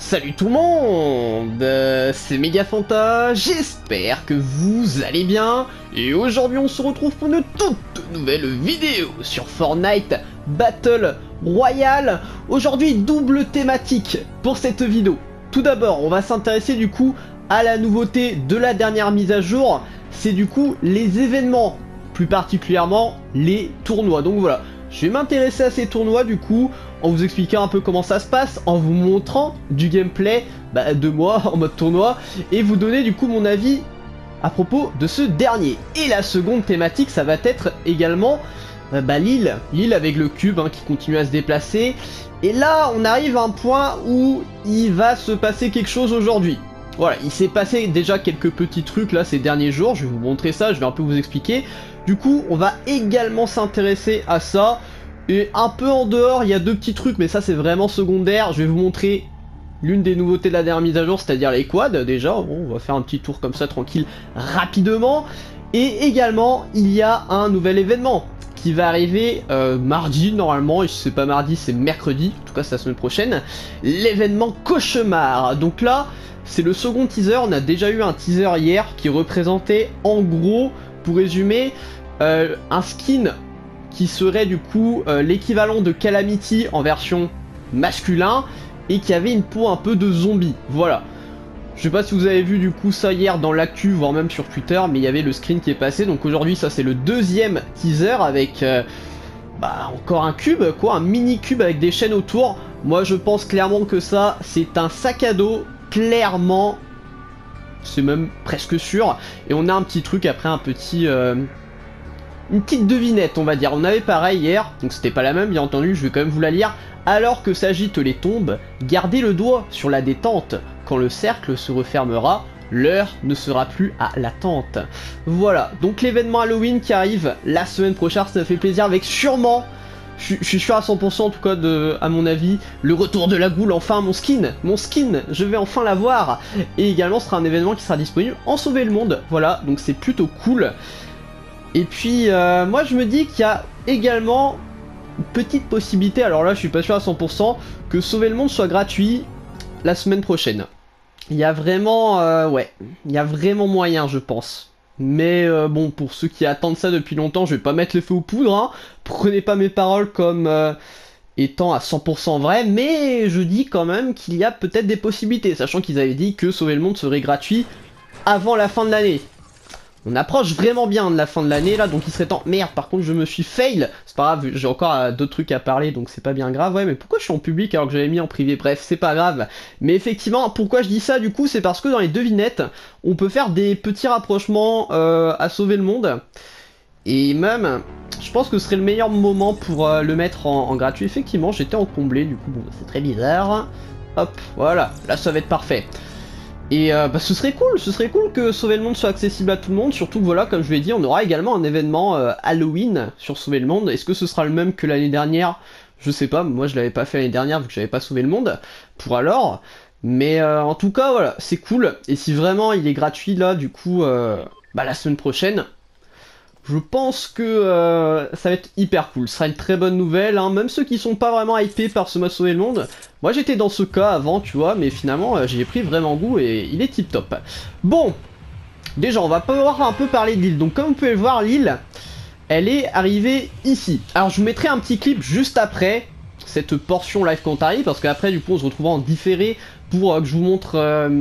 Salut tout le monde, c'est Megafanta, j'espère que vous allez bien, et aujourd'hui on se retrouve pour une toute nouvelle vidéo sur Fortnite Battle Royale. Aujourd'hui double thématique pour cette vidéo. Tout d'abord on va s'intéresser du coup à la nouveauté de la dernière mise à jour, c'est du coup les événements, plus particulièrement les tournois. Donc voilà, je vais m'intéresser à ces tournois du coup, en vous expliquant un peu comment ça se passe, en vous montrant du gameplay de moi en mode tournoi, et vous donner du coup mon avis à propos de ce dernier. Et la seconde thématique, ça va être également l'île avec le cube qui continue à se déplacer. Et là, on arrive à un point où il va se passer quelque chose aujourd'hui. Voilà, il s'est passé déjà quelques petits trucs là ces derniers jours, je vais vous montrer ça, je vais un peu vous expliquer. Du coup, on va également s'intéresser à ça. Et un peu en dehors, il y a deux petits trucs, mais ça c'est vraiment secondaire. Je vais vous montrer l'une des nouveautés de la dernière mise à jour, c'est-à-dire les quads. Déjà, bon, on va faire un petit tour comme ça, tranquille, rapidement. Et également, il y a un nouvel événement qui va arriver mardi, normalement. Et si c'est pas mardi, c'est mercredi. En tout cas, c'est la semaine prochaine. L'événement Cauchemar. Donc là, c'est le second teaser. On a déjà eu un teaser hier qui représentait, en gros, pour résumer, un skin qui serait du coup l'équivalent de Calamity en version masculin et qui avait une peau un peu de zombie. Voilà. Je sais pas si vous avez vu du coup ça hier dans l'actu, voire même sur Twitter, mais il y avait le screen qui est passé. Donc aujourd'hui ça c'est le deuxième teaser avec encore un cube, quoi, un mini cube avec des chaînes autour. Moi je pense clairement que ça c'est un sac à dos, clairement. C'est même presque sûr. Et on a un petit truc après, un petit... une petite devinette, on va dire. On avait pareil hier, donc c'était pas la même, bien entendu, je vais quand même vous la lire. Alors que s'agitent les tombes, gardez le doigt sur la détente. Quand le cercle se refermera, l'heure ne sera plus à l'attente. Voilà, donc l'événement Halloween qui arrive la semaine prochaine, ça fait plaisir, avec sûrement, je suis sûr à 100% en tout cas, à mon avis, le retour de la goule, enfin mon skin, je vais enfin l'avoir. Et également ce sera un événement qui sera disponible en Sauver le Monde, voilà, donc c'est plutôt cool. Et puis moi je me dis qu'il y a également une petite possibilité, alors là je suis pas sûr à 100%, que Sauver le Monde soit gratuit la semaine prochaine. Il y a vraiment, il y a vraiment moyen je pense. Mais bon, pour ceux qui attendent ça depuis longtemps, je vais pas mettre le feu aux poudres, Prenez pas mes paroles comme étant à 100% vrai, mais je dis quand même qu'il y a peut-être des possibilités, sachant qu'ils avaient dit que Sauver le Monde serait gratuit avant la fin de l'année. On approche vraiment bien de la fin de l'année là, donc il serait temps... Merde, par contre je me suis fail. C'est pas grave, j'ai encore d'autres trucs à parler, donc c'est pas bien grave. Ouais, mais pourquoi je suis en public alors que j'avais mis en privé? Bref, c'est pas grave. Mais effectivement, pourquoi je dis ça du coup? C'est parce que dans les devinettes, on peut faire des petits rapprochements à Sauver le Monde. Et même, je pense que ce serait le meilleur moment pour le mettre en gratuit. Effectivement, j'étais en comblé, du coup, bon, c'est très bizarre. Hop, voilà, là ça va être parfait. Et ce serait cool que Sauver le Monde soit accessible à tout le monde, surtout que voilà, comme je l'ai dit, on aura également un événement Halloween sur Sauver le Monde. Est-ce que ce sera le même que l'année dernière? Je sais pas, moi je l'avais pas fait l'année dernière vu que j'avais pas sauvé le monde, pour alors. Mais en tout cas, voilà, c'est cool. Et si vraiment il est gratuit là, du coup, la semaine prochaine, je pense que ça va être hyper cool. Ce sera une très bonne nouvelle, même ceux qui sont pas vraiment hypés par ce mode Sauver le Monde. Moi j'étais dans ce cas avant, tu vois, mais finalement j'y ai pris vraiment goût et il est tip top. Bon, déjà on va pouvoir un peu parler de l'île. Donc comme vous pouvez le voir, l'île, elle est arrivée ici. Alors je vous mettrai un petit clip juste après cette portion live quand arrive, parce qu'après du coup on se retrouvera en différé pour que je vous montre...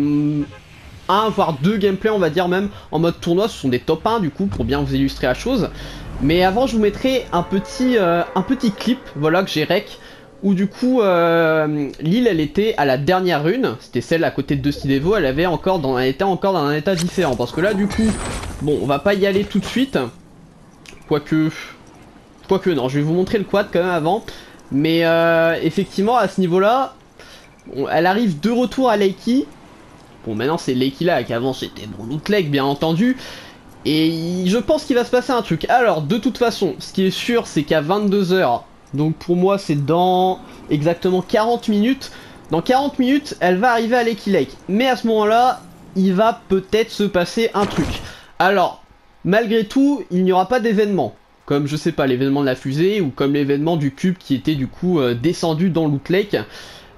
un voire deux gameplays, on va dire, même en mode tournoi. Ce sont des top 1 du coup pour bien vous illustrer la chose. Mais avant je vous mettrai un petit clip, voilà, que j'ai rec, où du coup l'île elle était à la dernière rune, c'était celle à côté de Dusty Devo. Elle était encore dans un état différent, parce que là du coup, bon, on va pas y aller tout de suite, quoique non, je vais vous montrer le quad quand même avant. Mais effectivement à ce niveau là, elle arrive de retour à Lakey. Bon, maintenant c'est Lakey là, qu'avant c'était bon, Loot Lake bien entendu. Et je pense qu'il va se passer un truc. Alors, de toute façon, ce qui est sûr, c'est qu'à 22 h, donc pour moi c'est dans exactement 40 minutes. Dans 40 minutes, elle va arriver à Lakey Lake. Mais à ce moment-là, il va peut-être se passer un truc. Alors, malgré tout, il n'y aura pas d'événement. Comme, je sais pas, l'événement de la fusée, ou comme l'événement du cube qui était du coup descendu dans Loot Lake.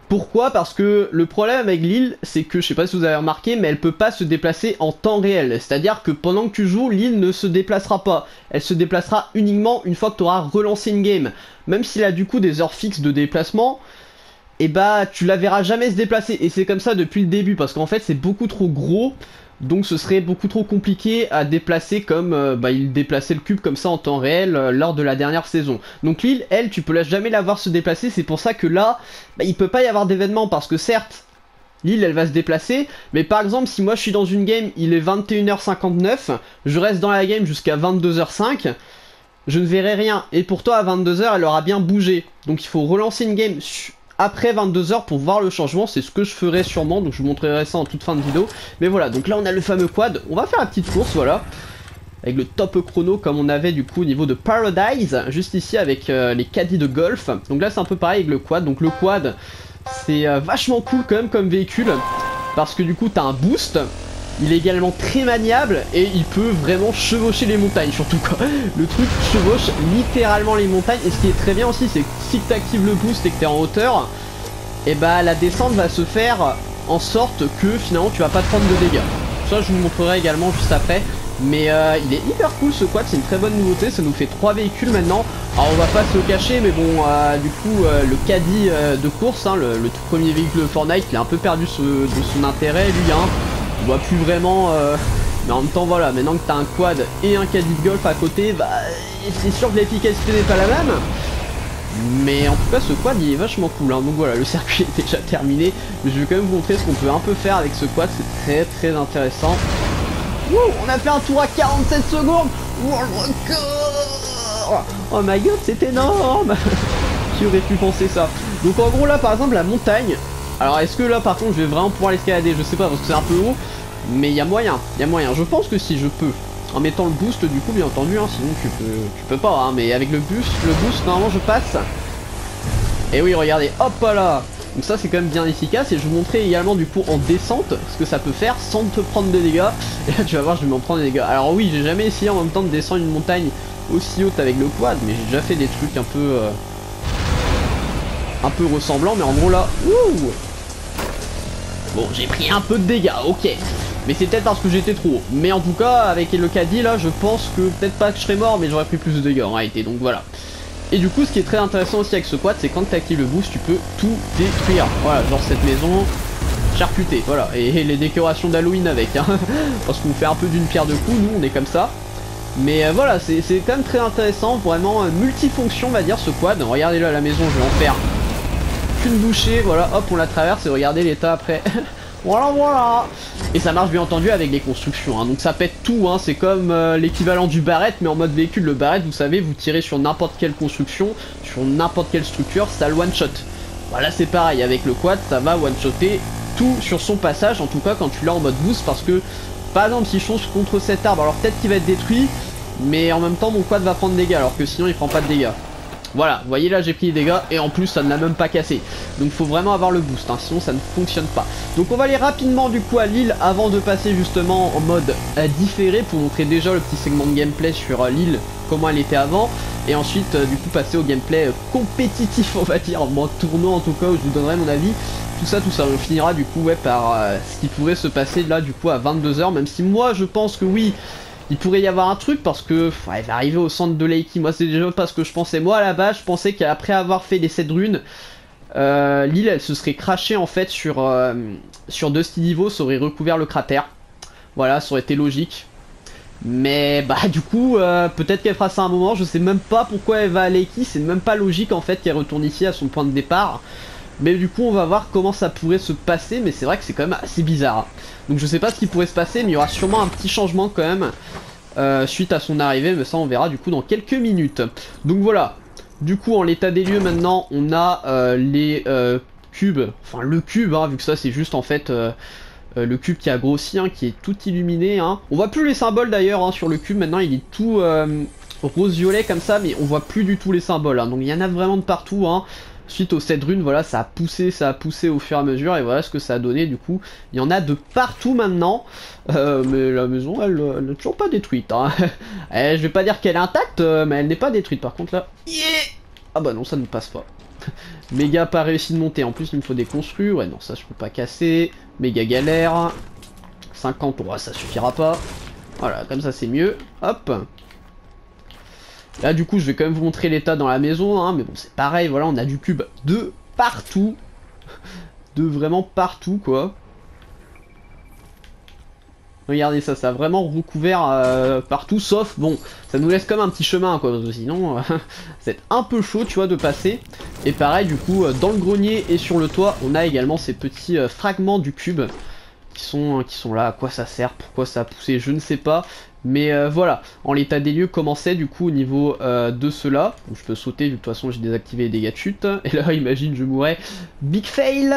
Pourquoi? Parce que le problème avec l'île, c'est que, je sais pas si vous avez remarqué, mais elle peut pas se déplacer en temps réel. C'est-à-dire que pendant que tu joues, l'île ne se déplacera pas. Elle se déplacera uniquement une fois que tu auras relancé une game. Même s'il a du coup des heures fixes de déplacement, et bah tu la verras jamais se déplacer. Et c'est comme ça depuis le début, parce qu'en fait c'est beaucoup trop gros. Donc ce serait beaucoup trop compliqué à déplacer comme il déplaçait le cube comme ça en temps réel lors de la dernière saison. Donc l'île, elle, tu peux jamais la voir se déplacer, c'est pour ça que là, il peut pas y avoir d'événement, parce que certes, l'île elle va se déplacer, mais par exemple si moi je suis dans une game, il est 21h59, je reste dans la game jusqu'à 22h05, je ne verrai rien, et pour toi à 22h elle aura bien bougé. Donc il faut relancer une game après 22h pour voir le changement, c'est ce que je ferai sûrement, donc je vous montrerai ça en toute fin de vidéo. Mais voilà, donc là on a le fameux quad, on va faire la petite course, voilà, avec le top chrono comme on avait du coup au niveau de Paradise, juste ici avec les caddies de golf. Donc là c'est un peu pareil avec le quad, donc le quad c'est vachement cool quand même comme véhicule, parce que du coup t'as un boost, il est également très maniable et il peut vraiment chevaucher les montagnes surtout quoi. Le truc chevauche littéralement les montagnes, et ce qui est très bien aussi c'est que si tu actives le boost et que tu es en hauteur, et bah la descente va se faire en sorte que finalement tu vas pas te prendre de dégâts. Ça je vous montrerai également juste après. Mais il est hyper cool ce quad, c'est une très bonne nouveauté, ça nous fait 3 véhicules maintenant. Alors on va pas se le cacher, mais bon, du coup le caddie de course, hein, le tout premier véhicule de Fortnite, il a un peu perdu de son intérêt lui, hein. On voit plus vraiment, mais en même temps voilà, maintenant que t'as un quad et un caddie de golf à côté, bah c'est sûr que l'efficacité n'est pas la même. Mais en tout cas ce quad il est vachement cool, hein. Donc voilà, le circuit est déjà terminé, mais je vais quand même vous montrer ce qu'on peut un peu faire avec ce quad, c'est très intéressant. Wouh, on a fait un tour à 47 secondes. World record. Oh my god, c'est énorme. Qui aurait pu penser ça? Donc en gros là par exemple la montagne. Alors est-ce que là par contre je vais vraiment pouvoir l'escalader? Je sais pas parce que c'est un peu haut. Mais il y a moyen, Je pense que si je peux. En mettant le boost du coup bien entendu, hein, sinon tu peux pas, hein, mais avec le boost normalement je passe. Et oui regardez, hop là. Donc ça c'est quand même bien efficace, et je vous montrer également du coup en descente ce que ça peut faire sans te prendre de dégâts. Et là tu vas voir, je vais m'en prendre des dégâts. Alors oui, j'ai jamais essayé en même temps de descendre une montagne aussi haute avec le quad, mais j'ai déjà fait des trucs un peu ressemblants. Mais en gros là, ouh, bon j'ai pris un peu de dégâts, ok, mais c'est peut-être parce que j'étais trop haut. Mais en tout cas avec le caddie là, je pense que peut-être pas que je serais mort, mais j'aurais pris plus de dégâts en réalité, donc voilà. Et du coup ce qui est très intéressant aussi avec ce quad, c'est quand tu actives le boost tu peux tout détruire. Voilà, genre cette maison charcutée, voilà, et les décorations d'Halloween avec, hein. Parce qu'on fait un peu d'une pierre deux coups, nous on est comme ça. Mais voilà, c'est quand même très intéressant, vraiment multifonction on va dire ce quad. Regardez là la maison, je vais en faire qu'une bouchée, voilà, hop on la traverse et regardez l'état après. Voilà. Et ça marche bien entendu avec les constructions, hein. Donc ça pète tout, hein. C'est comme l'équivalent du barrette mais en mode véhicule. Le barrette, vous savez, vous tirez sur n'importe quelle construction, sur n'importe quelle structure, ça le one shot. Voilà, c'est pareil avec le quad, ça va one shotter tout sur son passage, en tout cas quand tu l'as en mode boost. Parce que par exemple si je fonce contre cet arbre, alors peut-être qu'il va être détruit, mais en même temps mon quad va prendre des dégâts, alors que sinon il prend pas de dégâts. Voilà, vous voyez là j'ai pris des dégâts et en plus ça ne l'a même pas cassé. Donc faut vraiment avoir le boost, hein, sinon ça ne fonctionne pas. Donc on va aller rapidement du coup à l'île avant de passer justement en mode différé pour montrer déjà le petit segment de gameplay sur l'île, comment elle était avant. Et ensuite du coup passer au gameplay compétitif on va dire, en mode tournoi en tout cas, où je vous donnerai mon avis. Tout ça, on finira du coup par ce qui pourrait se passer là du coup à 22h, même si moi je pense que oui, il pourrait y avoir un truc, parce que elle va arriver au centre de Leiki. Moi c'est déjà pas ce que je pensais. Moi à la base je pensais qu'après avoir fait les 7 runes, l'île elle se serait crashée en fait sur Dusty Niveau, ça aurait recouvert le cratère. Voilà, ça aurait été logique. Mais bah du coup peut-être qu'elle fera ça un moment, je sais même pas pourquoi elle va à Leiki, c'est même pas logique en fait qu'elle retourne ici à son point de départ. Mais du coup on va voir comment ça pourrait se passer, mais c'est vrai que c'est quand même assez bizarre. Donc je sais pas ce qui pourrait se passer, mais il y aura sûrement un petit changement quand même suite à son arrivée, mais ça on verra du coup dans quelques minutes. Donc voilà, du coup en l'état des lieux maintenant on a les cubes, enfin le cube hein, vu que ça c'est juste en fait le cube qui a grossi, hein, qui est tout illuminé, hein. On voit plus les symboles d'ailleurs hein, sur le cube, maintenant il est tout rose-violet comme ça, mais on voit plus du tout les symboles, hein. Donc il y en a vraiment de partout, hein. Suite aux 7 runes, voilà, ça a poussé au fur et à mesure, et voilà ce que ça a donné du coup. Il y en a de partout maintenant, mais la maison, elle n'est toujours pas détruite, hein. Je vais pas dire qu'elle est intacte, mais elle n'est pas détruite par contre là. Yeah, ah bah non, ça ne passe pas. Méga pas réussi de monter. En plus, il me faut des construits. Ouais, non, ça je peux pas casser. Méga galère. 50, ouais, ça suffira pas. Voilà, comme ça c'est mieux. Hop. Là, du coup, je vais quand même vous montrer l'état dans la maison. Hein, mais bon, c'est pareil. Voilà, on a du cube de partout. De vraiment partout, quoi. Regardez ça, ça a vraiment recouvert partout, sauf, bon, ça nous laisse comme un petit chemin, quoi, parce que sinon, c'est un peu chaud, tu vois, de passer. Et pareil, du coup, dans le grenier et sur le toit, on a également ces petits fragments du cube qui sont là. À quoi ça sert, pourquoi ça a poussé, je ne sais pas. Mais voilà, en l'état des lieux, comment c'est, du coup, au niveau de cela. Donc, je peux sauter, vu que de toute façon, j'ai désactivé les dégâts de chute. Et là, imagine, je mourrais. Big fail,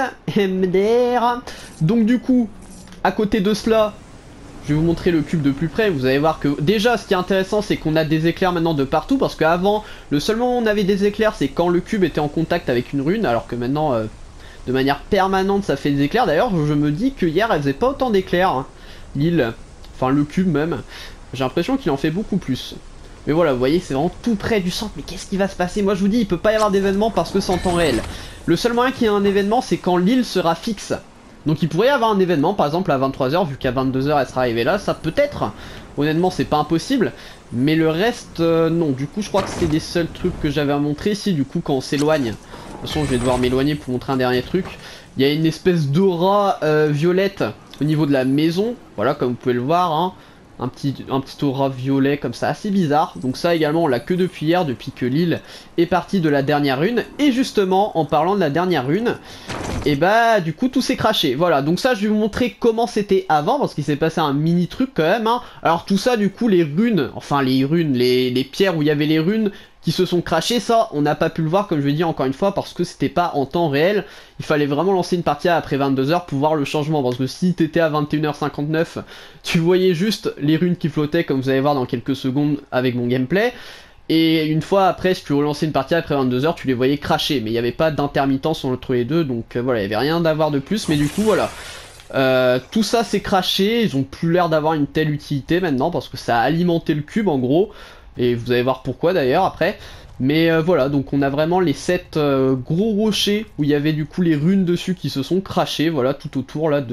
MDR. Donc, du coup, à côté de cela... Je vais vous montrer le cube de plus près, vous allez voir que déjà ce qui est intéressant c'est qu'on a des éclairs maintenant de partout, parce qu'avant le seul moment où on avait des éclairs c'est quand le cube était en contact avec une rune, alors que maintenant de manière permanente ça fait des éclairs. D'ailleurs je me dis que hier elle faisait pas autant d'éclairs, hein, l'île, enfin le cube même, j'ai l'impression qu'il en fait beaucoup plus. Mais voilà, vous voyez c'est vraiment tout près du centre, mais qu'est-ce qui va se passer? Moi je vous dis il peut pas y avoir d'événement parce que c'est en temps réel. Le seul moyen qu'il y ait un événement c'est quand l'île sera fixe. Donc il pourrait y avoir un événement, par exemple à 23h, vu qu'à 22h elle sera arrivée là, ça peut être. Honnêtement c'est pas impossible, mais le reste non. Du coup je crois que c'est des seuls trucs que j'avais à montrer. Si du coup quand on s'éloigne, de toute façon je vais devoir m'éloigner pour montrer un dernier truc. Il y a une espèce d'aura violette au niveau de la maison, voilà comme vous pouvez le voir, hein. Un petit aura violet comme ça, assez bizarre. Donc ça également on l'a que depuis hier, depuis que l'île est partie de la dernière rune. Et justement en parlant de la dernière rune, et bah du coup tout s'est craché. Voilà, donc ça je vais vous montrer comment c'était avant, parce qu'il s'est passé un mini truc quand même, hein. Alors tout ça du coup les runes, enfin les pierres où il y avait les runes qui se sont crachées, ça on n'a pas pu le voir comme je l'ai dit encore une fois, parce que c'était pas en temps réel. Il fallait vraiment lancer une partie après 22h pour voir le changement, parce que si t'étais à 21h59 tu voyais juste les runes qui flottaient comme vous allez voir dans quelques secondes avec mon gameplay. Et une fois après, si tu relançais une partie après 22h, tu les voyais cracher, mais il n'y avait pas d'intermittence entre les deux, donc voilà, il n'y avait rien d'avoir de plus, mais du coup voilà. Tout ça s'est craché, ils ont plus l'air d'avoir une telle utilité maintenant, parce que ça a alimenté le cube en gros, et vous allez voir pourquoi d'ailleurs après. Mais voilà, donc on a vraiment les 7 gros rochers, où il y avait du coup les runes dessus qui se sont crachés, voilà, tout autour là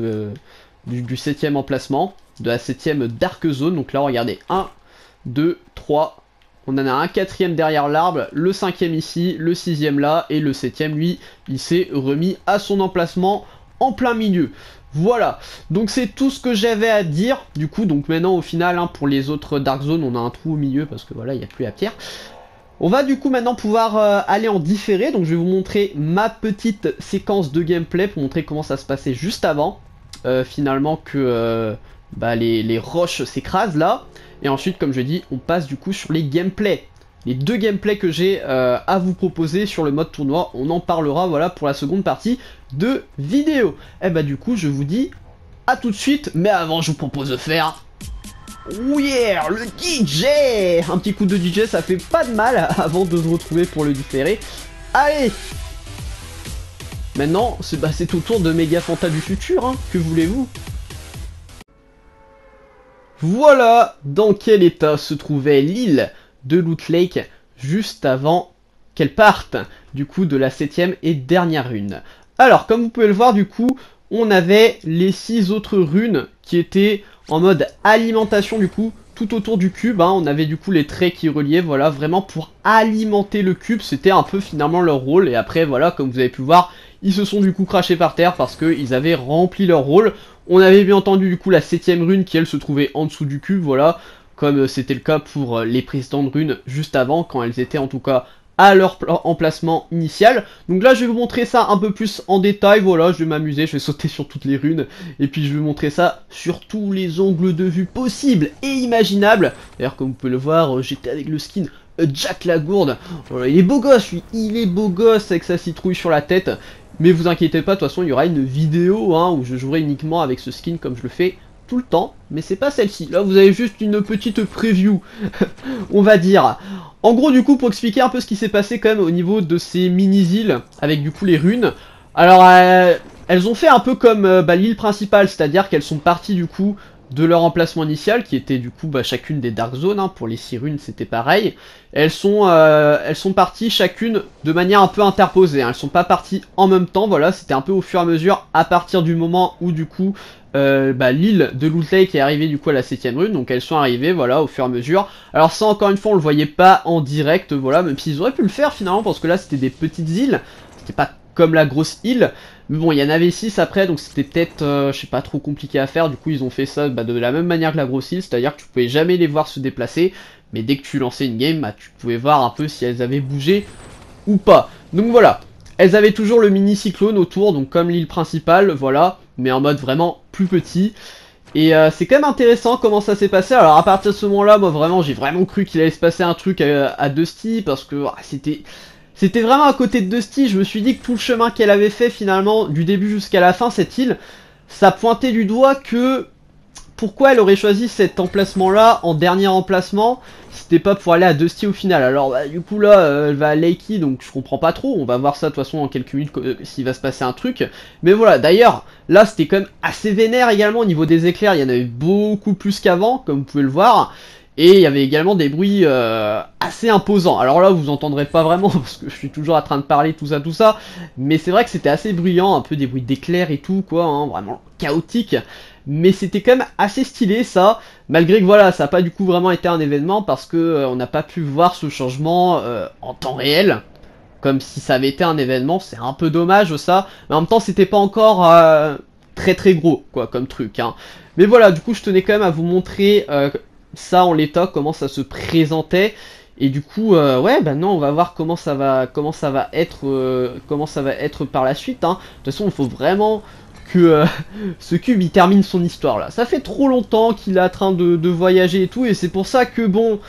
du 7ème emplacement, de la 7ème Dark Zone. Donc là regardez, 1, 2, 3... On en a un 4ème derrière l'arbre, le 5ème ici, le 6ème là, et le 7ème lui, il s'est remis à son emplacement en plein milieu. Voilà, donc c'est tout ce que j'avais à dire. Du coup, donc maintenant au final, hein, pour les autres Dark Zone, on a un trou au milieu parce que voilà, il n'y a plus la pierre. On va du coup maintenant pouvoir aller en différé, donc je vais vous montrer ma petite séquence de gameplay pour montrer comment ça se passait juste avant. Finalement que les roches s'écrasent là. Et ensuite, comme je dis, on passe du coup sur les gameplays. Les deux gameplays que j'ai à vous proposer sur le mode tournoi, on en parlera voilà pour la seconde partie de vidéo. Et bah du coup, je vous dis à tout de suite, mais avant je vous propose de faire... Oh yeah, le DJ. Un petit coup de DJ, ça fait pas de mal avant de se retrouver pour le différé. Allez. Maintenant, c'est au tour de Méga Fanta du futur, hein. Que voulez-vous? Voilà dans quel état se trouvait l'île de Loot Lake juste avant qu'elle parte, du coup, de la 7ème et dernière rune. Alors, comme vous pouvez le voir, du coup, on avait les 6 autres runes qui étaient en mode alimentation, du coup, tout autour du cube, hein. On avait du coup les traits qui reliaient, voilà, vraiment pour alimenter le cube, c'était un peu finalement leur rôle. Et après, voilà, comme vous avez pu voir, ils se sont du coup crachés par terre parce qu'ils avaient rempli leur rôle. On avait bien entendu du coup la 7ème rune qui elle se trouvait en dessous du cube, voilà, comme c'était le cas pour les précédentes runes juste avant, quand elles étaient en tout cas à leur emplacement initial. Donc là je vais vous montrer ça un peu plus en détail, voilà, je vais m'amuser, je vais sauter sur toutes les runes, et puis je vais vous montrer ça sur tous les angles de vue possibles et imaginables. D'ailleurs comme vous pouvez le voir, j'étais avec le skin Jack Lagourde, voilà, il est beau gosse lui, il est beau gosse avec sa citrouille sur la tête. Mais vous inquiétez pas, de toute façon il y aura une vidéo hein, où je jouerai uniquement avec ce skin comme je le fais tout le temps, mais c'est pas celle-ci. Là vous avez juste une petite preview, on va dire. En gros du coup pour expliquer un peu ce qui s'est passé quand même au niveau de ces mini-îles avec du coup les runes. Alors elles ont fait un peu comme l'île principale, c'est-à-dire qu'elles sont parties du coup de leur emplacement initial, qui était du coup bah, chacune des Dark Zones, hein, pour les 6 runes c'était pareil. Elles sont parties chacune de manière un peu interposée, hein. Elles sont pas parties en même temps, voilà, c'était un peu au fur et à mesure, à partir du moment où du coup l'île de Loot Lake est arrivée du coup à la 7ème rune, donc elles sont arrivées voilà au fur et à mesure. Alors ça encore une fois on le voyait pas en direct, voilà, même s'ils auraient pu le faire finalement, parce que là c'était des petites îles, c'était pas comme la grosse île. Mais bon, il y en avait 6 après, donc c'était peut-être, je sais pas, trop compliqué à faire. Du coup, ils ont fait ça bah, de la même manière que la grosse île, c'est-à-dire que tu pouvais jamais les voir se déplacer. Mais dès que tu lançais une game, bah, tu pouvais voir un peu si elles avaient bougé ou pas. Donc voilà, elles avaient toujours le mini cyclone autour, donc comme l'île principale, voilà, mais en mode vraiment plus petit. Et c'est quand même intéressant comment ça s'est passé. Alors à partir de ce moment-là, moi vraiment, j'ai vraiment cru qu'il allait se passer un truc à Dusty, parce que c'était vraiment à côté de Dusty. Je me suis dit que tout le chemin qu'elle avait fait finalement, du début jusqu'à la fin, cette île, ça pointait du doigt que pourquoi elle aurait choisi cet emplacement-là en dernier emplacement, si c'était pas pour aller à Dusty au final. Alors bah, du coup là, elle va à Lakey, donc je comprends pas trop. On va voir ça de toute façon en quelques minutes s'il va se passer un truc. Mais voilà, d'ailleurs, là c'était quand même assez vénère également au niveau des éclairs. Il y en avait beaucoup plus qu'avant, comme vous pouvez le voir. Et il y avait également des bruits assez imposants. Alors là, vous entendrez pas vraiment, parce que je suis toujours en train de parler, tout ça. Mais c'est vrai que c'était assez bruyant, un peu des bruits d'éclairs et tout, quoi, hein, vraiment chaotique. Mais c'était quand même assez stylé, ça. Malgré que voilà, ça n'a pas du coup vraiment été un événement, parce que on n'a pas pu voir ce changement en temps réel. Comme si ça avait été un événement, c'est un peu dommage, ça. Mais en même temps, c'était pas encore très gros, quoi, comme truc, hein. Mais voilà, du coup, je tenais quand même à vous montrer ça en l'état, comment ça se présentait. Et du coup, ouais, bah non, on va voir comment ça va être par la suite, hein. De toute façon, il faut vraiment que ce cube il termine son histoire là. Ça fait trop longtemps qu'il est en train de voyager et tout, et c'est pour ça que bon,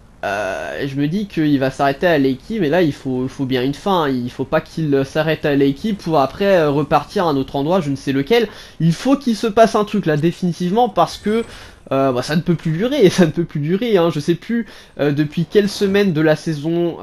je me dis qu'il va s'arrêter à Lakey, mais là il faut bien une fin, hein. Il faut pas qu'il s'arrête à Lakey pour après repartir à un autre endroit, je ne sais lequel. Il faut qu'il se passe un truc là définitivement, parce que bah, ça ne peut plus durer, ça ne peut plus durer, hein. Je sais plus depuis quelle semaine de la saison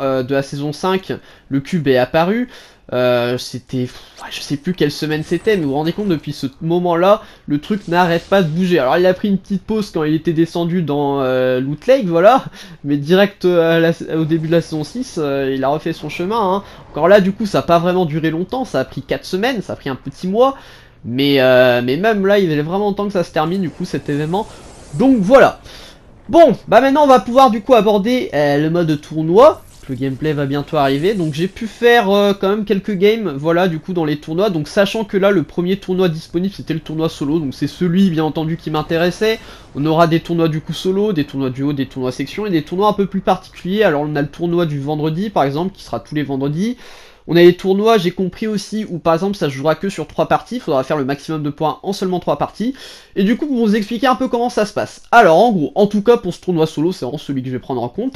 5 le cube est apparu. C'était, je sais plus quelle semaine c'était, mais vous vous rendez compte, depuis ce moment-là, le truc n'arrête pas de bouger. Alors il a pris une petite pause quand il était descendu dans Loot Lake, voilà, mais direct au début de la saison 6, il a refait son chemin, hein. Encore là, du coup, ça n'a pas vraiment duré longtemps, ça a pris 4 semaines, ça a pris un petit mois, mais même là, il avait vraiment temps que ça se termine, du coup, cet événement. Donc voilà. Bon, bah maintenant, on va pouvoir du coup aborder le mode tournoi. Le gameplay va bientôt arriver, donc j'ai pu faire quand même quelques games, voilà, du coup dans les tournois. Donc sachant que là le premier tournoi disponible c'était le tournoi solo, donc c'est celui bien entendu qui m'intéressait. On aura des tournois du coup solo, des tournois duo, des tournois section et des tournois un peu plus particuliers. Alors on a le tournoi du vendredi par exemple, qui sera tous les vendredis. On a les tournois, j'ai compris aussi, où par exemple ça se jouera que sur 3 parties, il faudra faire le maximum de points en seulement 3 parties. Et du coup pour vous expliquer un peu comment ça se passe. Alors en gros, en tout cas pour ce tournoi solo, c'est vraiment celui que je vais prendre en compte.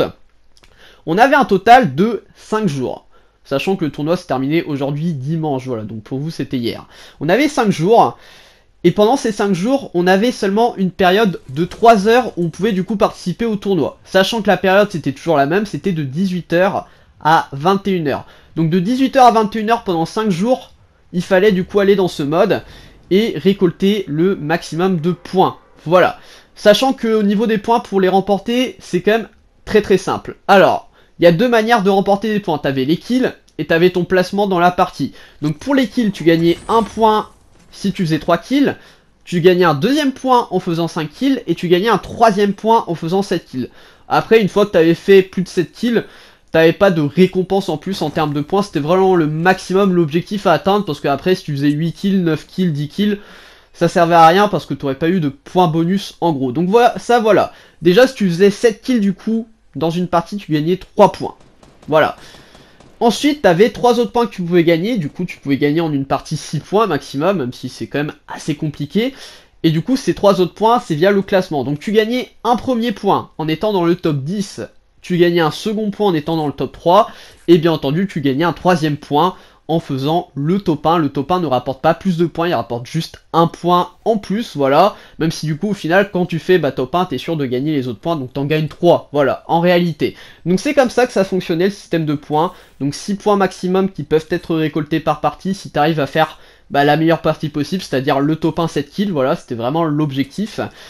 On avait un total de 5 jours, sachant que le tournoi s'est terminé aujourd'hui dimanche, voilà, donc pour vous c'était hier. On avait 5 jours, et pendant ces 5 jours, on avait seulement une période de 3 heures où on pouvait du coup participer au tournoi. Sachant que la période c'était toujours la même, c'était de 18h à 21h. Donc de 18h à 21h pendant 5 jours, il fallait du coup aller dans ce mode et récolter le maximum de points. Voilà. Sachant qu'au niveau des points, pour les remporter, c'est quand même très simple. Alors, il y a 2 manières de remporter des points. T'avais les kills et t'avais ton placement dans la partie. Donc pour les kills, tu gagnais 1 point si tu faisais 3 kills. Tu gagnais un 2e point en faisant 5 kills. Et tu gagnais un 3e point en faisant 7 kills. Après, une fois que t'avais fait plus de 7 kills, t'avais pas de récompense en plus en termes de points. C'était vraiment le maximum, l'objectif à atteindre. Parce que après, si tu faisais 8 kills, 9 kills, 10 kills, ça servait à rien parce que t'aurais pas eu de points bonus en gros. Donc voilà, ça voilà. Déjà, si tu faisais 7 kills du coup, dans une partie, tu gagnais 3 points. Voilà. Ensuite, tu avais 3 autres points que tu pouvais gagner. Du coup, tu pouvais gagner en une partie 6 points maximum, même si c'est quand même assez compliqué. Et du coup, ces 3 autres points, c'est via le classement. Donc, tu gagnais un premier point en étant dans le top 10. Tu gagnais un second point en étant dans le top 3. Et bien entendu, tu gagnais un 3e point en faisant le top 1. Le top 1 ne rapporte pas plus de points, il rapporte juste un point en plus, voilà. Même si du coup, au final, quand tu fais top 1, t'es sûr de gagner les autres points, donc t'en gagnes 3, voilà, en réalité. Donc c'est comme ça que ça fonctionnait, le système de points. Donc 6 points maximum qui peuvent être récoltés par partie si t'arrives à faire la meilleure partie possible, c'est-à-dire le top 1 7 kills, voilà, c'était vraiment l'objectif.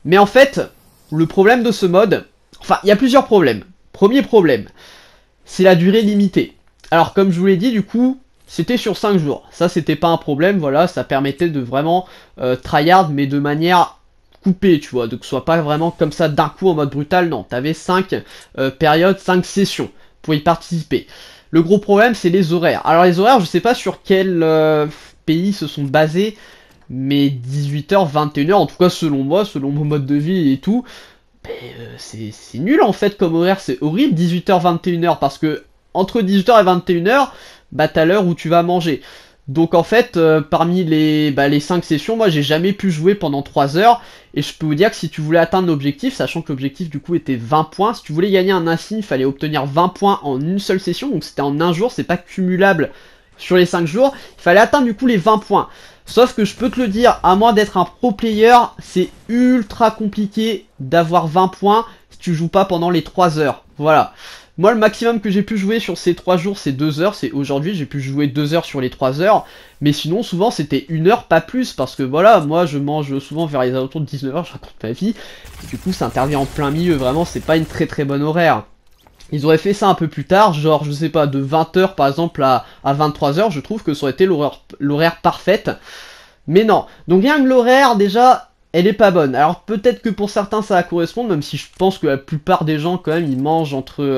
Mais en fait, le problème de ce mode, enfin, il y a plusieurs problèmes. Premier problème, c'est la durée limitée. Alors, comme je vous l'ai dit, du coup, c'était sur 5 jours. Ça, c'était pas un problème, voilà, ça permettait de vraiment tryhard, mais de manière coupée, tu vois, de que ce soit pas vraiment comme ça d'un coup en mode brutal, non. T'avais 5 périodes, 5 sessions pour y participer. Le gros problème, c'est les horaires. Alors, les horaires, je sais pas sur quel pays se sont basés, mais 18h, 21h, en tout cas selon moi, selon mon mode de vie et tout, c'est nul en fait comme horaire, c'est horrible 18h, 21h, parce que entre 18h et 21h, bah t'as l'heure où tu vas manger. Donc en fait, parmi les 5 sessions, moi j'ai jamais pu jouer pendant 3 heures, et je peux vous dire que si tu voulais atteindre l'objectif, sachant que l'objectif du coup était 20 points, si tu voulais gagner un insigne, il fallait obtenir 20 points en une seule session, donc c'était en un jour, c'est pas cumulable sur les 5 jours, il fallait atteindre du coup les 20 points. Sauf que je peux te le dire, à moins d'être un pro player, c'est ultra compliqué d'avoir 20 points si tu joues pas pendant les 3 heures. Voilà. Moi, le maximum que j'ai pu jouer sur ces 3 jours, c'est 2 heures. C'est aujourd'hui, j'ai pu jouer 2 heures sur les 3 heures. Mais sinon, souvent, c'était 1 heure, pas plus. Parce que voilà, moi, je mange souvent vers les alentours de 19 heures, je raconte ma vie. Et du coup, ça intervient en plein milieu. Vraiment, c'est pas une très très bonne horaire. Ils auraient fait ça un peu plus tard, genre, je sais pas, de 20h par exemple à 23h, je trouve que ça aurait été l'horaire parfaite. Mais non. Donc rien que l'horaire, déjà, elle est pas bonne. Alors peut-être que pour certains ça va correspondre, même si je pense que la plupart des gens, quand même, ils mangent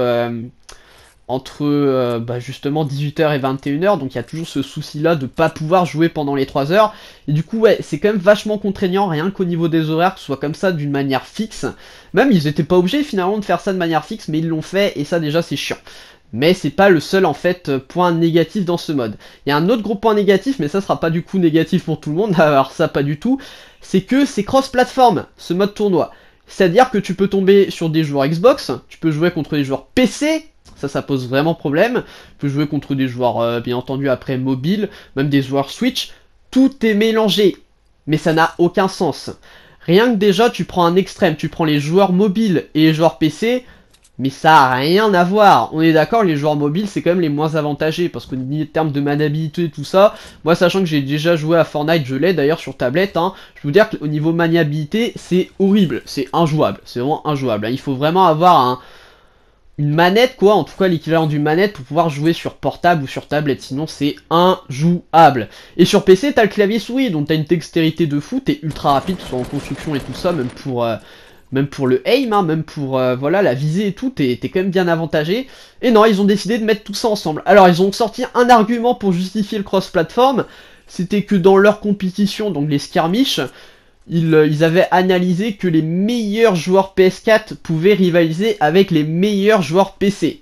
entre justement 18h et 21h, donc il y a toujours ce souci là de pas pouvoir jouer pendant les 3 heures, et du coup ouais, c'est quand même vachement contraignant, rien qu'au niveau des horaires, que ce soit comme ça d'une manière fixe. Même ils étaient pas obligés finalement de faire ça de manière fixe, mais ils l'ont fait, et ça déjà c'est chiant. Mais c'est pas le seul en fait point négatif dans ce mode. Il y a un autre gros point négatif, mais ça sera pas du coup négatif pour tout le monde, alors ça pas du tout, c'est que c'est cross-platform, ce mode tournoi. C'est-à-dire que tu peux tomber sur des joueurs Xbox, tu peux jouer contre des joueurs PC, ça pose vraiment problème. Tu peux jouer contre des joueurs, bien entendu, après mobile, même des joueurs Switch. Tout est mélangé, mais ça n'a aucun sens. Rien que déjà, tu prends un extrême, tu prends les joueurs mobiles et les joueurs PC, mais ça a rien à voir. On est d'accord, les joueurs mobiles, c'est quand même les moins avantagés, parce qu'au terme de maniabilité et tout ça, moi, sachant que j'ai déjà joué à Fortnite, je l'ai d'ailleurs sur tablette, hein, je peux vous dire qu'au niveau maniabilité, c'est horrible, c'est injouable, c'est vraiment injouable. Hein. Il faut vraiment avoir une manette quoi, en tout cas l'équivalent d'une manette pour pouvoir jouer sur portable ou sur tablette, sinon c'est injouable. Et sur PC t'as le clavier souris, donc t'as une dextérité de fou, t'es ultra rapide, soit en construction et tout ça, même pour le aim, hein, même pour voilà la visée et tout, t'es quand même bien avantagé. Et non, ils ont décidé de mettre tout ça ensemble. Alors ils ont sorti un argument pour justifier le cross-platform, c'était que dans leur compétition, donc les skirmish, ils avaient analysé que les meilleurs joueurs PS4 pouvaient rivaliser avec les meilleurs joueurs PC.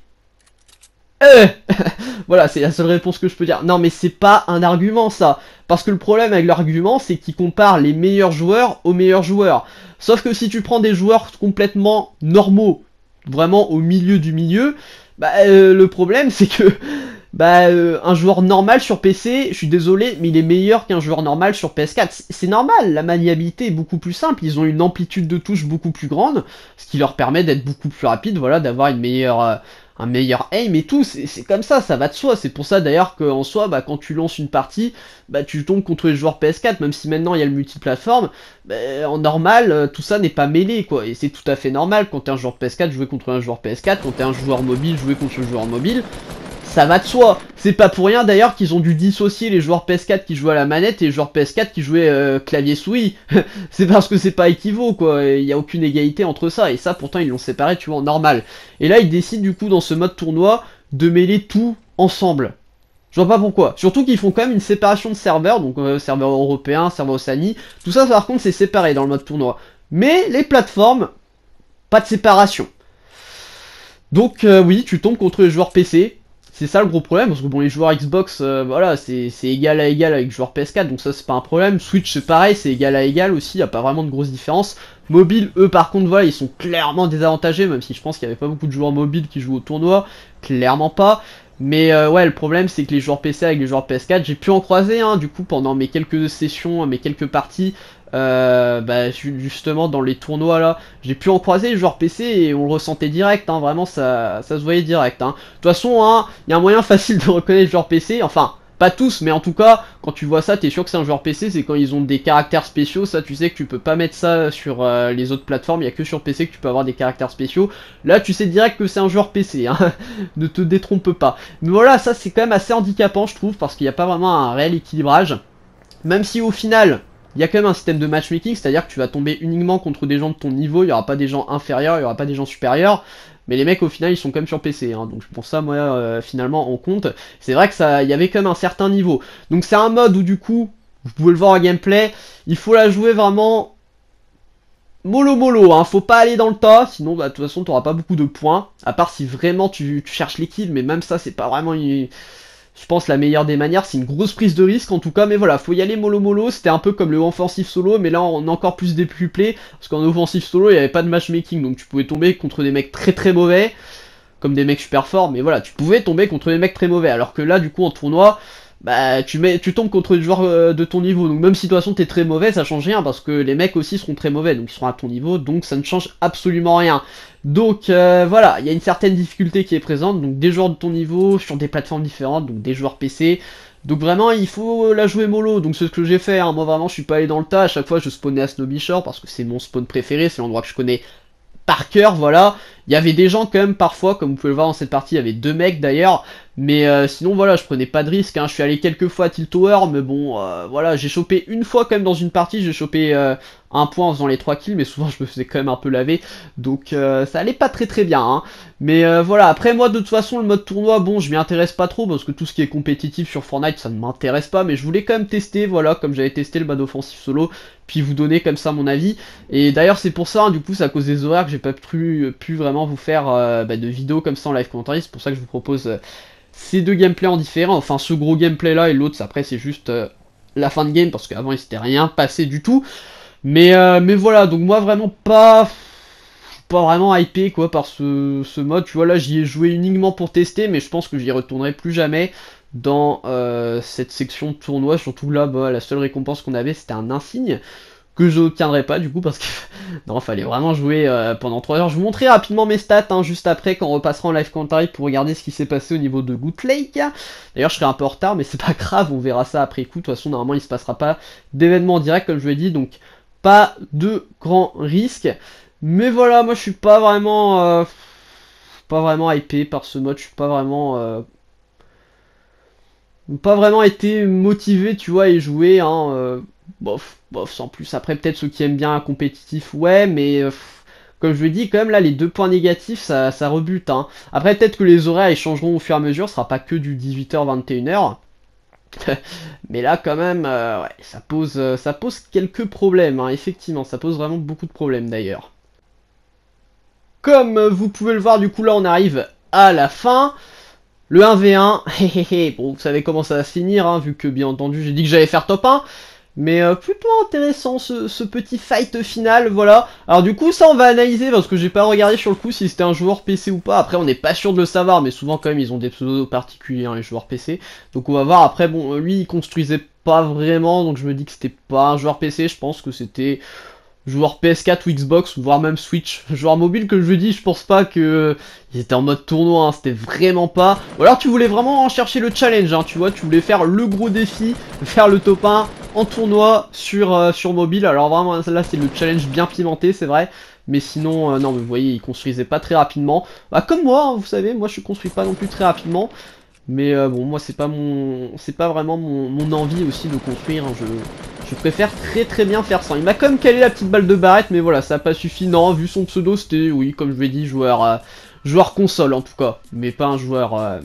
Voilà, c'est la seule réponse que je peux dire. Non, mais c'est pas un argument, ça. Parce que le problème avec l'argument, c'est qu'ils comparent les meilleurs joueurs aux meilleurs joueurs. Sauf que si tu prends des joueurs complètement normaux, vraiment au milieu du milieu, le problème, c'est que un joueur normal sur PC, je suis désolé, mais il est meilleur qu'un joueur normal sur PS4. C'est normal, la maniabilité est beaucoup plus simple, ils ont une amplitude de touche beaucoup plus grande, ce qui leur permet d'être beaucoup plus rapide, voilà, d'avoir un meilleur aim et tout, c'est comme ça va de soi. C'est pour ça d'ailleurs qu'en soi, quand tu lances une partie, tu tombes contre les joueurs PS4, même si maintenant il y a le multiplateforme, en normal, tout ça n'est pas mêlé, quoi, et c'est tout à fait normal quand t'es un joueur PS4 jouer contre un joueur PS4, quand t'es un joueur mobile jouer contre un joueur mobile, ça va de soi. C'est pas pour rien d'ailleurs qu'ils ont dû dissocier les joueurs PS4 qui jouaient à la manette et les joueurs PS4 qui jouaient clavier souris. C'est parce que c'est pas équivaut quoi, il y a aucune égalité entre ça, et ça pourtant ils l'ont séparé tu vois en normal. Et là ils décident du coup dans ce mode tournoi de mêler tout ensemble. Je vois pas pourquoi. Surtout qu'ils font quand même une séparation de serveurs, donc serveur européen, serveur Oceanie, tout ça par contre c'est séparé dans le mode tournoi. Mais les plateformes, pas de séparation. Donc oui, tu tombes contre les joueurs PC. C'est ça le gros problème, parce que bon, les joueurs Xbox, voilà, c'est égal à égal avec les joueurs PS4, donc ça c'est pas un problème. Switch c'est pareil, c'est égal à égal aussi, y a pas vraiment de grosse différence. Mobile, eux par contre, voilà, ils sont clairement désavantagés, même si je pense qu'il y avait pas beaucoup de joueurs mobiles qui jouent au tournoi, clairement pas. Mais ouais, le problème c'est que les joueurs PC avec les joueurs PS4, j'ai pu en croiser, hein, du coup, pendant mes quelques sessions, mes quelques parties, justement dans les tournois là, j'ai pu en croiser les joueurs PC et on le ressentait direct, hein, vraiment ça se voyait direct. Hein. De toute façon, hein, y a un moyen facile de reconnaître les joueurs PC, enfin, pas tous, mais en tout cas, quand tu vois ça, t'es sûr que c'est un joueur PC, c'est quand ils ont des caractères spéciaux, ça tu sais que tu peux pas mettre ça sur les autres plateformes, il y a que sur PC que tu peux avoir des caractères spéciaux. Là, tu sais direct que c'est un joueur PC, hein. Ne te détrompe pas. Mais voilà, ça c'est quand même assez handicapant, je trouve, parce qu'il n'y a pas vraiment un réel équilibrage. Même si au final, il y a quand même un système de matchmaking, c'est-à-dire que tu vas tomber uniquement contre des gens de ton niveau, il n'y aura pas des gens inférieurs, il n'y aura pas des gens supérieurs. Mais les mecs au final ils sont quand même sur PC, hein, donc pour ça moi finalement on compte. C'est vrai que ça, il y avait quand même un certain niveau. Donc c'est un mode où du coup, vous pouvez le voir en gameplay, il faut la jouer vraiment mollo, hein, faut pas aller dans le tas, sinon bah, de toute façon t'auras pas beaucoup de points. À part si vraiment tu cherches les kills, mais même ça c'est pas vraiment je pense la meilleure des manières, c'est une grosse prise de risque en tout cas, mais voilà, faut y aller mollo, c'était un peu comme le offensive solo, mais là on a encore plus décuplé, parce qu'en offensive solo il n'y avait pas de matchmaking, donc tu pouvais tomber contre des mecs très mauvais, comme des mecs super forts, mais voilà, tu pouvais tomber contre des mecs très mauvais, alors que là du coup en tournoi, bah tu tombes contre des joueurs de ton niveau, donc même si de toute façon t'es très mauvais, ça change rien, parce que les mecs aussi seront très mauvais, donc ils seront à ton niveau, donc ça ne change absolument rien. Donc voilà, il y a une certaine difficulté qui est présente, donc des joueurs de ton niveau, sur des plateformes différentes, donc des joueurs PC, donc vraiment il faut la jouer mollo, donc c'est ce que j'ai fait, hein. Moi vraiment je suis pas allé dans le tas, à chaque fois je spawnais à Snobby Shore, parce que c'est mon spawn préféré, c'est l'endroit que je connais par cœur, voilà. Il y avait des gens quand même parfois, comme vous pouvez le voir dans cette partie, il y avait 2 mecs d'ailleurs, mais sinon voilà, je prenais pas de risque, hein. Je suis allé quelques fois à Tilt Tower, mais bon, voilà, j'ai chopé une fois quand même dans une partie, j'ai chopé un point en faisant les 3 kills, mais souvent je me faisais quand même un peu laver, donc ça allait pas très bien, hein. Mais voilà, après moi de toute façon le mode tournoi, bon, je m'y intéresse pas trop, parce que tout ce qui est compétitif sur Fortnite, ça ne m'intéresse pas, mais je voulais quand même tester, voilà, comme j'avais testé le mode offensif solo, puis vous donner comme ça mon avis, et d'ailleurs c'est pour ça, hein, du coup c'est à cause des horaires que j'ai pas pu vraiment vous faire de vidéos comme ça en live commentary, c'est pour ça que je vous propose ces 2 gameplays en différent, enfin ce gros gameplay là et l'autre après c'est juste la fin de game, parce qu'avant il s'était rien passé du tout, mais voilà, donc moi vraiment pas vraiment hypé quoi par ce mode, tu vois là j'y ai joué uniquement pour tester, mais je pense que j'y retournerai plus jamais dans cette section tournoi, surtout là bah, la seule récompense qu'on avait c'était un insigne, que je n'obtiendrai pas du coup parce que non, fallait vraiment jouer pendant 3 heures. Je vous montrerai rapidement mes stats hein, juste après quand on repassera en live commentary pour regarder ce qui s'est passé au niveau de Good Lake. D'ailleurs je serai un peu en retard mais c'est pas grave, on verra ça après coup. De toute façon normalement il se passera pas d'événement en direct comme je l'ai dit, donc pas de grand risque. Mais voilà, moi je suis pas vraiment hypé par ce mode, je suis pas vraiment été motivé tu vois et jouer hein, bof sans plus. Après peut-être ceux qui aiment bien un compétitif ouais, mais comme je vous l'ai dit quand même là les 2 points négatifs ça rebute hein. Après peut-être que les horaires ils changeront au fur et à mesure, ce sera pas que du 18h 21h. Mais là quand même ouais, ça pose quelques problèmes hein. Effectivement ça pose vraiment beaucoup de problèmes d'ailleurs. Comme vous pouvez le voir du coup là on arrive à la fin. Le 1v1, bon vous savez comment ça va se finir, hein, vu que bien entendu j'ai dit que j'allais faire top 1. Mais plutôt intéressant ce petit fight final, voilà. Alors du coup ça on va analyser parce que j'ai pas regardé sur le coup si c'était un joueur PC ou pas. Après on n'est pas sûr de le savoir, mais souvent quand même ils ont des pseudos particuliers hein, les joueurs PC. Donc on va voir, après bon lui il construisait pas vraiment, donc je me dis que c'était pas un joueur PC, je pense que c'était joueur PS4 ou Xbox, voire même Switch. Joueur mobile que je dis, je pense pas que ils étaient en mode tournoi, hein, c'était vraiment pas. Ou alors tu voulais vraiment chercher le challenge, hein, tu vois, tu voulais faire le gros défi, faire le top 1 en tournoi sur mobile. Alors vraiment là c'est le challenge bien pimenté, c'est vrai. Mais sinon, non mais vous voyez, il construisait pas très rapidement. Bah comme moi, hein, vous savez, moi je construis pas non plus très rapidement. Mais bon, moi c'est pas vraiment mon envie aussi de construire, hein. Je préfère très bien faire ça. Il m'a quand même calé la petite balle de barrette, mais voilà, ça a pas suffi. Non, vu son pseudo, c'était, oui, comme je l'ai dit, joueur console en tout cas, mais pas un joueur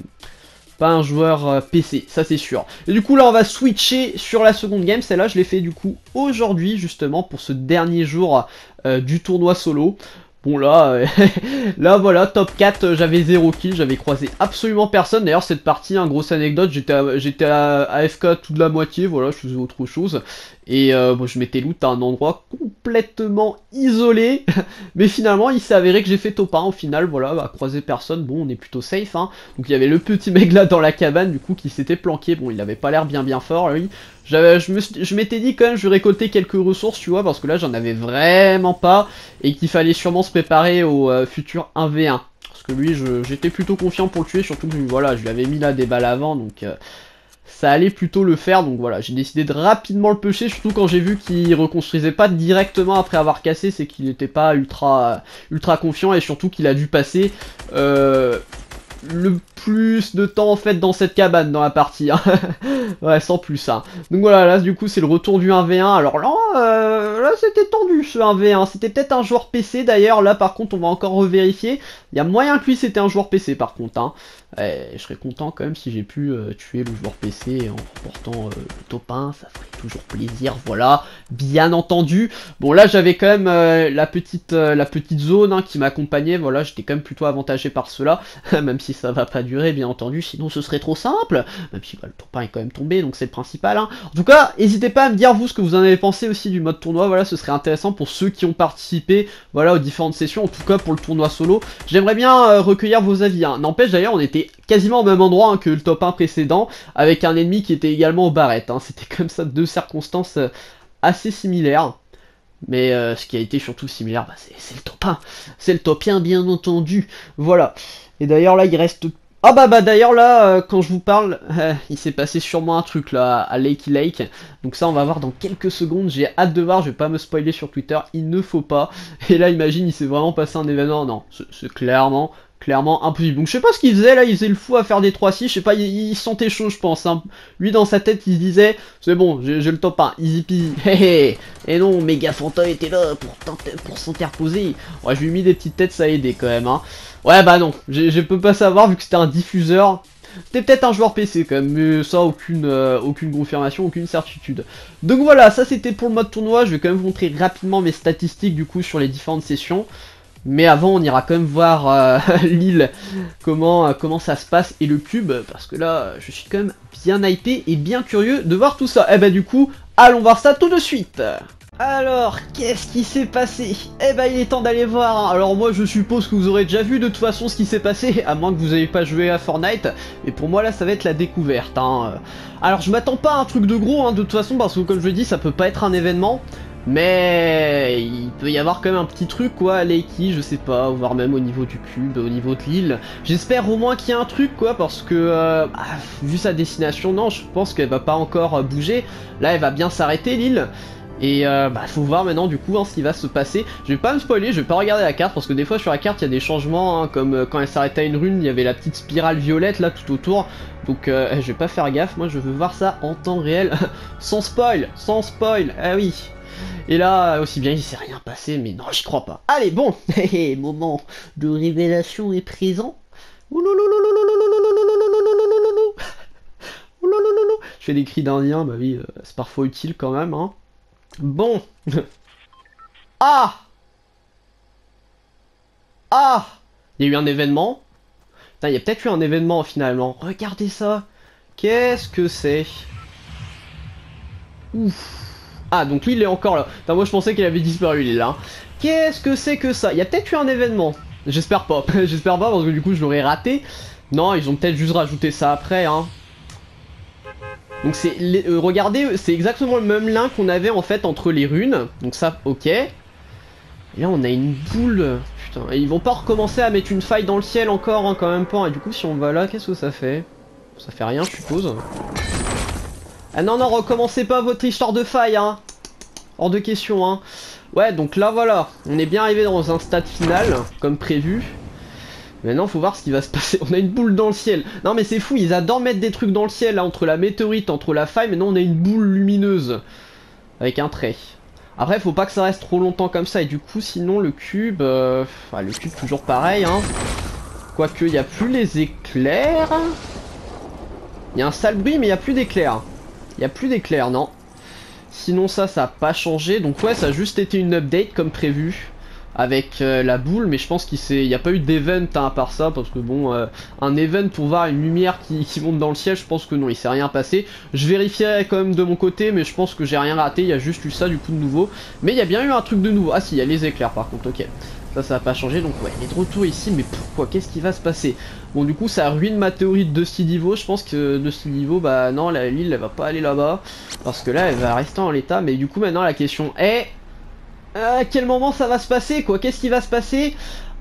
PC, ça c'est sûr. Et du coup là on va switcher sur la seconde game, celle-là je l'ai fait du coup aujourd'hui justement pour ce dernier jour du tournoi solo. Bon là, là voilà, top 4, j'avais 0 kill, j'avais croisé absolument personne. D'ailleurs cette partie, hein, grosse anecdote, j'étais à AFK toute la moitié, voilà, je faisais autre chose. Et bon, je m'étais loot à un endroit complètement isolé. Mais finalement il s'est avéré que j'ai fait top 1 au final, voilà, à croiser personne, bon on est plutôt safe hein. Donc il y avait le petit mec là dans la cabane du coup qui s'était planqué, bon il avait pas l'air bien fort lui. Je m'étais dit quand même je vais récolter quelques ressources tu vois, parce que là j'en avais vraiment pas. Et qu'il fallait sûrement se préparer au futur 1v1. Parce que lui j'étais plutôt confiant pour le tuer, surtout que voilà je lui avais mis là des balles avant, donc ça allait plutôt le faire, donc voilà, j'ai décidé de rapidement le pêcher, surtout quand j'ai vu qu'il reconstruisait pas directement après avoir cassé, c'est qu'il n'était pas ultra confiant, et surtout qu'il a dû passer le plus de temps en fait dans cette cabane dans la partie, hein. Ouais, sans plus, hein. Donc voilà, là du coup c'est le retour du 1v1, alors là, là c'était tendu ce 1v1, c'était peut-être un joueur PC d'ailleurs, là par contre on va encore revérifier, il y a moyen que lui c'était un joueur PC par contre, hein. Je serais content quand même si j'ai pu tuer le joueur PC en remportant le top 1, ça ferait toujours plaisir, voilà, bien entendu. Bon là j'avais quand même la petite zone, hein, qui m'accompagnait, voilà, j'étais quand même plutôt avantagé par cela, même si ça va pas durer bien entendu, sinon ce serait trop simple, même si bah, le top 1 est quand même tombé, donc c'est le principal, hein. En tout cas, n'hésitez pas à me dire vous ce que vous en avez pensé aussi du mode tournoi, voilà, ce serait intéressant pour ceux qui ont participé, voilà, aux différentes sessions, en tout cas pour le tournoi solo. J'aimerais bien recueillir vos avis, hein. N'empêche d'ailleurs, on était quasiment au même endroit, hein, que le top 1 précédent, avec un ennemi qui était également aux barrettes, hein. C'était comme ça deux circonstances assez similaires. Mais ce qui a été surtout similaire, bah, c'est le top 1. C'est le top 1 bien entendu. Voilà. Et d'ailleurs là il reste... Ah bah d'ailleurs là, quand je vous parle, il s'est passé sûrement un truc là à Lakey Lake. Donc ça on va voir dans quelques secondes, j'ai hâte de voir, je vais pas me spoiler sur Twitter, il ne faut pas. Et là imagine, il s'est vraiment passé un événement, non, c'est clairement impossible. Donc je sais pas ce qu'il faisait là, il faisait le fou à faire des 3-6, je sais pas, il sentait chaud je pense, hein. Lui dans sa tête il se disait, c'est bon, j'ai le top 1, easy peasy, hé. Et non, Megafanta était là pour s'interposer. Ouais, je lui ai mis des petites têtes, ça a aidé quand même, hein. Ouais bah non, je peux pas savoir vu que c'était un diffuseur. C'était peut-être un joueur PC quand même, mais ça aucune confirmation, aucune certitude. Donc voilà, ça c'était pour le mode tournoi, je vais quand même vous montrer rapidement mes statistiques du coup sur les différentes sessions. Mais avant on ira quand même voir l'île, comment ça se passe, et le cube, parce que là je suis quand même bien hypé et bien curieux de voir tout ça. Et bah du coup, allons voir ça tout de suite. Alors, qu'est-ce qui s'est passé? Eh ben, il est temps d'aller voir, hein. Alors moi, je suppose que vous aurez déjà vu de toute façon ce qui s'est passé, à moins que vous n'ayez pas joué à Fortnite. Et pour moi, là, ça va être la découverte, hein. Alors, je m'attends pas à un truc de gros, hein, de toute façon, parce que comme je l'ai dit, ça peut pas être un événement. Mais il peut y avoir quand même un petit truc, quoi, à Lakey, je sais pas, voire même au niveau du cube, au niveau de l'île. J'espère au moins qu'il y a un truc, quoi, parce que, bah, vu sa destination, non, je pense qu'elle va pas encore bouger. Là, elle va bien s'arrêter, l'île. Et bah faut voir maintenant du coup, hein, ce qui va se passer. Je vais pas me spoiler, je vais pas regarder la carte parce que des fois sur la carte il y a des changements, hein, comme quand elle s'arrête à une rune, il y avait la petite spirale violette là tout autour. Donc je vais pas faire gaffe, moi je veux voir ça en temps réel, sans spoil, ah oui. Et là aussi bien il s'est rien passé, mais non j'y crois pas. Allez bon, moment de révélation est présent. Je fais des cris d'indien, bah oui, c'est parfois utile quand même, hein. Bon. Ah. Ah. Il y a eu un événement. Putain, il y a peut-être eu un événement finalement. Regardez ça. Qu'est-ce que c'est? Ouf. Ah, donc lui il est encore là. Putain, moi je pensais qu'il avait disparu, il est là. Qu'est-ce que c'est que ça? Il y a peut-être eu un événement. J'espère pas. J'espère pas parce que du coup je l'aurais raté. Non, ils ont peut-être juste rajouté ça après, hein. Donc c'est, regardez, c'est exactement le même lien qu'on avait en fait entre les runes. Donc ça, ok. Et là on a une boule. Putain, et ils vont pas recommencer à mettre une faille dans le ciel encore, hein, quand même pas. Et du coup si on va là, qu'est-ce que ça fait? Ça fait rien je suppose. Ah non non, recommencez pas votre histoire de faille, hein. Hors de question, hein. Ouais, donc là voilà, on est bien arrivé dans un stade final, comme prévu. Maintenant faut voir ce qui va se passer. On a une boule dans le ciel. Non mais c'est fou, ils adorent mettre des trucs dans le ciel là, entre la météorite, entre la faille. Maintenant on a une boule lumineuse avec un trait. Après faut pas que ça reste trop longtemps comme ça. Et du coup sinon le cube, le cube toujours pareil, hein. Quoique il n'y a plus les éclairs. Il y a un sale bruit mais il n'y a plus d'éclairs. Il n'y a plus d'éclairs, non. Sinon ça a pas changé. Donc ouais, ça a juste été une update comme prévu avec la boule, mais je pense qu'il n'y a pas eu d'event, hein, à part ça, parce que bon, un event pour voir une lumière qui monte dans le ciel, je pense que non, il s'est rien passé. Je vérifierai quand même de mon côté, mais je pense que j'ai rien raté, il y a juste eu ça du coup de nouveau. Mais il y a bien eu un truc de nouveau. Ah si, il y a les éclairs par contre, ok. Ça a pas changé, donc ouais, il est de retour ici, mais pourquoi? Qu'est-ce qui va se passer? Bon, du coup, ça ruine ma théorie de ce niveau. Je pense que de ce niveau, bah non, l'île, elle va pas aller là-bas, parce que là, elle va rester en l'état. Mais du coup, maintenant, la question est... à quel moment ça va se passer, quoi? Qu'est-ce qui va se passer?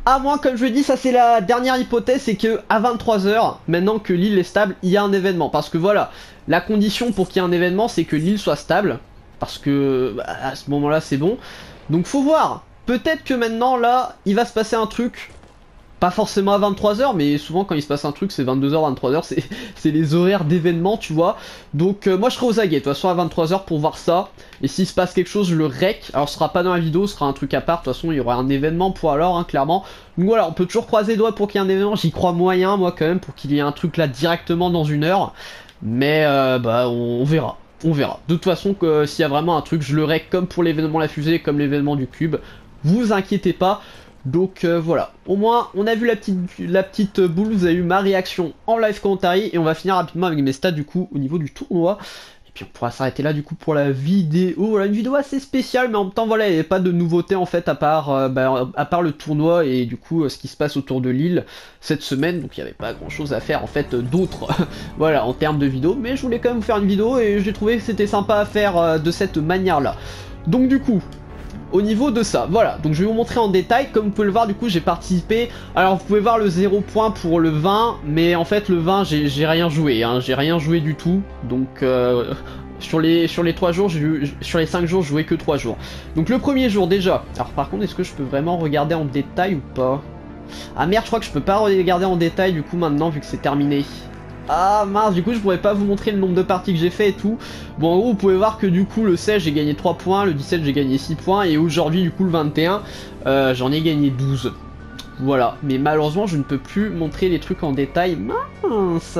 À moins, comme je le dis, ça c'est la dernière hypothèse, c'est que à 23h, maintenant que l'île est stable, il y a un événement. Parce que voilà, la condition pour qu'il y ait un événement, c'est que l'île soit stable. Parce que bah, à ce moment-là, c'est bon. Donc faut voir. Peut-être que maintenant, là, il va se passer un truc. Pas forcément à 23h, mais souvent quand il se passe un truc, c'est 22h, 23h, c'est les horaires d'événements, tu vois. Donc moi je serai aux aguets, de toute façon à 23h pour voir ça. Et s'il se passe quelque chose, je le rec. Alors ce sera pas dans la vidéo, ce sera un truc à part. De toute façon, il y aura un événement pour alors, hein, clairement. Donc voilà, on peut toujours croiser les doigts pour qu'il y ait un événement. J'y crois moyen, moi quand même, pour qu'il y ait un truc là directement dans une heure. Mais bah on verra. On verra. De toute façon, s'il y a vraiment un truc, je le rec comme pour l'événement La Fusée, comme l'événement du Cube. Vous inquiétez pas. Donc voilà, au moins on a vu la petite boule, vous avez eu ma réaction en live commentary et on va finir rapidement avec mes stats du coup au niveau du tournoi. Et puis on pourra s'arrêter là du coup pour la vidéo. Voilà, une vidéo assez spéciale, mais en même temps voilà, il n'y avait pas de nouveauté en fait à part le tournoi et du coup ce qui se passe autour de l'île cette semaine. Donc il n'y avait pas grand chose à faire en fait d'autre voilà en termes de vidéo. Mais je voulais quand même vous faire une vidéo et j'ai trouvé que c'était sympa à faire de cette manière là. Donc du coup... Au niveau de ça, voilà, donc je vais vous montrer en détail. Comme vous pouvez le voir, du coup j'ai participé. Alors vous pouvez voir le 0 point pour le 20, mais en fait le 20 j'ai rien joué, hein, j'ai rien joué du tout. Donc sur les 3 jours, sur les 5 jours, je jouais que 3 jours. Donc le premier jour déjà. Alors par contre, est-ce que je peux vraiment regarder en détail ou pas? Ah merde, je crois que je peux pas regarder en détail du coup maintenant vu que c'est terminé. Ah mince, du coup je pourrais pas vous montrer le nombre de parties que j'ai fait et tout. Bon en gros vous pouvez voir que du coup le 16 j'ai gagné 3 points, le 17 j'ai gagné 6 points et aujourd'hui du coup le 21 j'en ai gagné 12. Voilà, mais malheureusement je ne peux plus montrer les trucs en détail. Mince.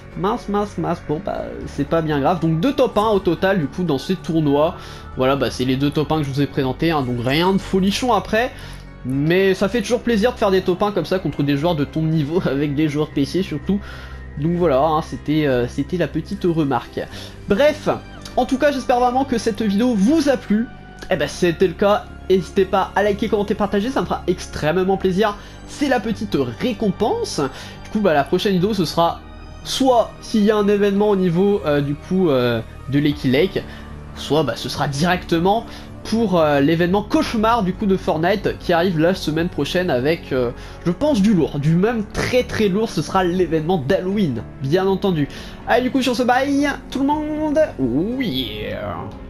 Bon bah c'est pas bien grave. Donc 2 top 1 au total du coup dans ces tournois. Voilà bah c'est les 2 top 1 que je vous ai présentés, hein, donc rien de folichon après. Mais ça fait toujours plaisir de faire des top 1 comme ça contre des joueurs de ton niveau, avec des joueurs PC surtout. Donc voilà, hein, c'était la petite remarque. Bref, en tout cas j'espère vraiment que cette vidéo vous a plu. Et ben si c'était le cas, n'hésitez pas à liker, commenter, partager, ça me fera extrêmement plaisir. C'est la petite récompense. Du coup bah la prochaine vidéo ce sera soit s'il y a un événement au niveau du coup de Lakey Lake, soit bah ce sera directement pour l'événement cauchemar du coup de Fortnite qui arrive la semaine prochaine avec je pense du lourd, du même très lourd. Ce sera l'événement d'Halloween bien entendu. Allez du coup sur ce bye tout le monde, oh yeah.